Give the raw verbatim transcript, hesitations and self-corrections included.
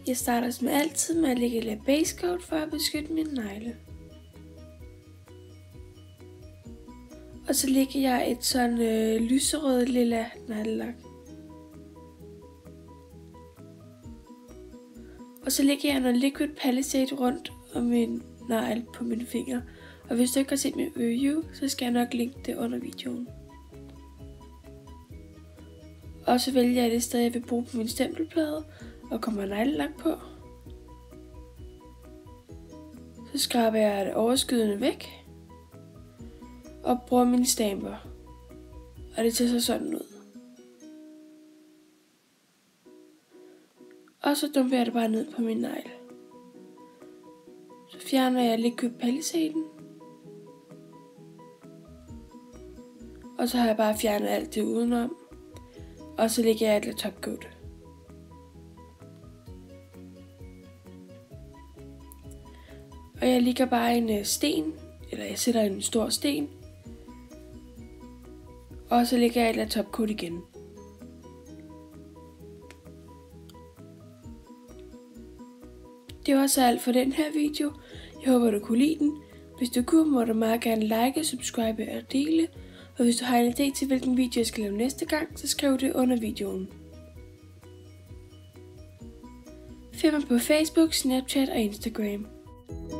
Jeg starter som altid med at lægge lidt base coat for at beskytte mine negle. Og så lægger jeg et sådan øh, lyserød lilla neglelak. Og så lægger jeg noget Liquid Palisade rundt om min negl på mine fingre. Og hvis du ikke har set min review, så skal jeg nok linke det under videoen. Og så vælger jeg det sted, jeg vil bruge på min stempelplade, og kommer neglelak på. Så skraber jeg det overskydende væk, og bruger mine stamper. Og det ser så sådan ud. Og så dumper jeg det bare ned på min negl. Så fjerner jeg Liquid Palisaden. Og så har jeg bare fjernet alt det udenom. Og så lægger jeg et lidt topcoat. Og jeg lægger bare en sten, eller jeg sætter en stor sten. Og så lægger jeg et lidt topcoat igen. Det var så alt for den her video. Jeg håber du kunne lide den. Hvis du kunne, må du meget gerne like, subscribe og dele. Og hvis du har en idé til hvilken video jeg skal lave næste gang, så skriv det under videoen. Find mig på Facebook, Snapchat og Instagram.